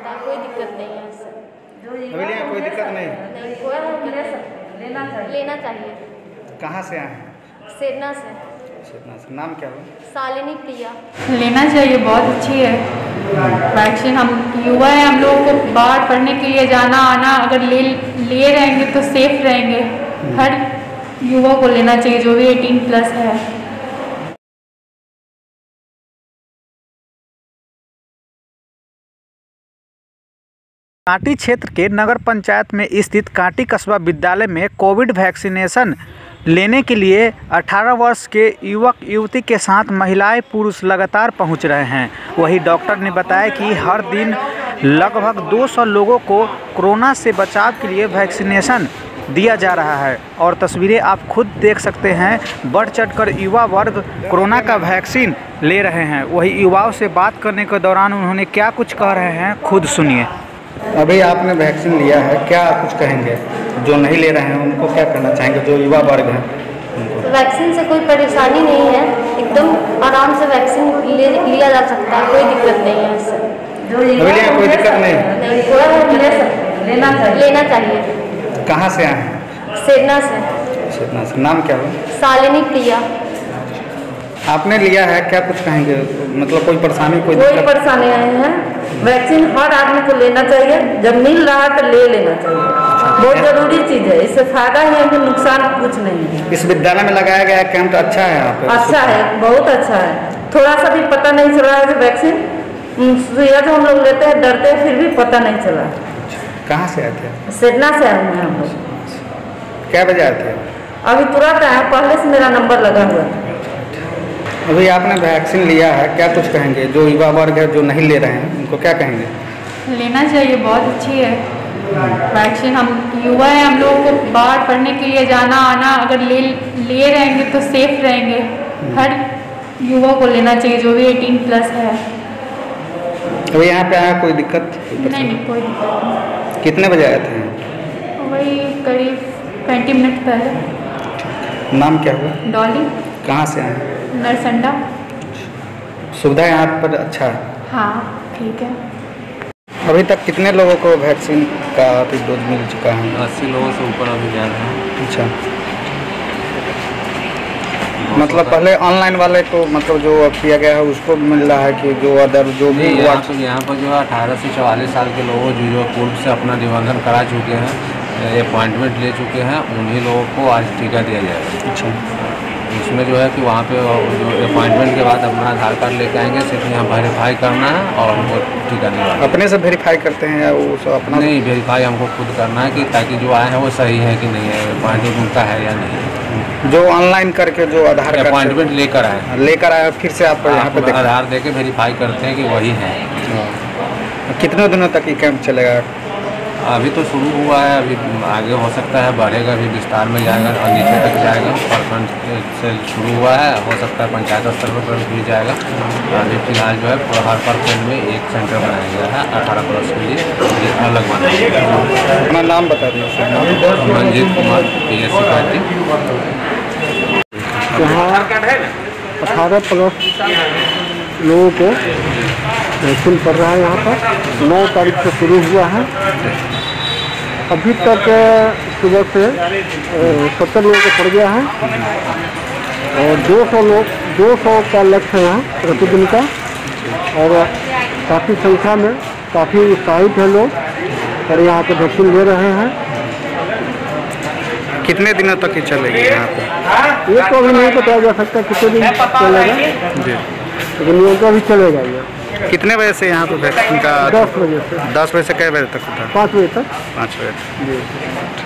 सकता है, कोई दिक्कत नहीं है इससे। अभी लिया कोई दिक्कत नहीं? नहीं, कोई दिक्कत नहीं। लेना चाहिए। कहाँ से आए हैं? सेना से। नाम क्या हो? शालिनी प्रिया। लेना चाहिए, बहुत अच्छी है वैक्सीन। हम युवा है, हम लोगों को बाहर पढ़ने के लिए जाना आना अगर ले रहेंगे तो सेफ रहेंगे। हर युवा को लेना चाहिए जो भी 18+ है। कांटी क्षेत्र के नगर पंचायत में स्थित कांटी कस्बा विद्यालय में कोविड वैक्सीनेशन लेने के लिए 18 वर्ष के युवक युवती के साथ महिलाएं पुरुष लगातार पहुंच रहे हैं। वहीं डॉक्टर ने बताया कि हर दिन लगभग 200 लोगों को कोरोना से बचाव के लिए वैक्सीनेशन दिया जा रहा है और तस्वीरें आप खुद देख सकते हैं। बढ़ चढ़कर युवा वर्ग कोरोना का वैक्सीन ले रहे हैं। वही युवाओं से बात करने के दौरान उन्होंने क्या कुछ कह रहे हैं, खुद सुनिए। अभी आपने वैक्सीन लिया है, क्या कुछ कहेंगे? जो नहीं ले रहे हैं उनको क्या करना चाहेंगे, जो युवा वर्ग हैं उनको? वैक्सीन से कोई परेशानी नहीं है, एकदम आराम से वैक्सीन लिया जा सकता है, कोई दिक्कत नहीं है इससे। अभी लिया कोई दिक्कत नहीं? नहीं, कोई लेना चाहिए। कहाँ से आए हैं? सेना से। नाम क्या हो? शालिनी प्रिया। आपने लिया है, क्या कुछ कहेंगे? मतलब कोई परेशानी कोई परेशानी आए हैं? वैक्सीन हर आदमी को लेना चाहिए, जब मिल रहा है तो ले लेना चाहिए। बहुत जरूरी चीज़ है, इससे फायदा ही है कि नुकसान कुछ नहीं है। इस विद्यालय में लगाया गया कैंप अच्छा है यहाँ पे? अच्छा है, बहुत अच्छा है। थोड़ा सा भी पता नहीं चला है वैक्सीन सुइया जो हम लोग लेते हैं डरते हैं, फिर भी पता नहीं चला। कहाँ से आए थे? सेना से आए हैं हम लोग। क्या बजे आए थे? अभी तुरंत आए, पहले से मेरा नंबर लगा हुआ है। अभी आपने वैक्सीन लिया है, क्या कुछ कहेंगे? जो युवा वर्ग है जो नहीं ले रहे हैं उनको क्या कहेंगे? लेना चाहिए, बहुत अच्छी है वैक्सीन। हम युवा है, हम लोगों को बाहर पढ़ने के लिए जाना आना अगर ले रहेंगे तो सेफ रहेंगे। हर युवा को लेना चाहिए जो भी 18+ है। अभी यहाँ पे आया कोई दिक्कत? नहीं, कोई दिक्कत नहीं। कितने बजे आए थे? वही करीब 20 मिनट पहले। नाम क्या हुआ? डॉली। कहाँ से आए? नरसंडा। सुविधा यहाँ पर अच्छा है? हाँ, ठीक है। अभी तक कितने लोगों को वैक्सीन का डोज मिल चुका है? 80 लोगों से ऊपर अभी जा रहे हैं। अच्छा, मतलब पहले ऑनलाइन वाले को मतलब जो किया गया है उसको मिल रहा है कि जो अदर जो भी यहाँ पर जो है 18 से 44 साल के लोग जो पूर्व से अपना निबंधन करा चुके हैं, अपॉइंटमेंट ले चुके हैं, उन्हीं लोगों को आज टीका दिया जाएगा। अच्छा, उसमें जो है कि वहाँ पे जो अपॉइंटमेंट के बाद अपना आधार कार्ड लेके आएंगे, सिर्फ यहाँ वेरीफाई करना है और उनको टीका नहीं। अपने से वेरीफाई करते हैं या वो सब अपना? नहीं, वेरीफाई हमको खुद करना है कि ताकि जो आए हैं वो सही है कि नहीं है, अपॉइंटमेंट उनका है या नहीं। जो ऑनलाइन करके जो आधार कार्ड अपॉइंटमेंट लेकर आए फिर से आप यहाँ पे आधार दे के वेरीफाई करते हैं कि वही है। कितने दिनों तक ये कैंप चलेगा? अभी तो शुरू हुआ है, अभी आगे हो सकता है बढ़ेगा, अभी विस्तार में जाएगा और नीचे तक जाएगा। प्रखंड से शुरू हुआ है, हो सकता है पंचायत स्तर पर भी जाएगा। अभी फिलहाल जो है हर प्रखंड में एक सेंटर बनाया गया है 18+ के लिए अलग बनाया। अपना नाम बता दीजिए। मंजीत कुमार, PSC कांटी। यहाँ 18+ लोगों को वैक्सीन पड़ रहा है। यहाँ पर 9 तारीख से शुरू हुआ है। अभी तक सुबह से 70 लोगों को पड़ गया है और 200 का लक्ष्य है यहाँ प्रतिदिन का। और काफ़ी संख्या में काफ़ी उत्साहित है लोग और यहाँ पे वैक्सीन ले रहे हैं। कितने दिनों तक ये चलेगी यहाँ पे? ये तो अभी नहीं बताया जा सकता कितने दिन चलेगा जी, लेकिन ये तो अभी चलेगा। ये कितने बजे से यहाँ पे वैक्सीन का? 10 बजे से। 10 बजे से कै बजे तक होता है? 5 बजे तक। 5 बजे। जी।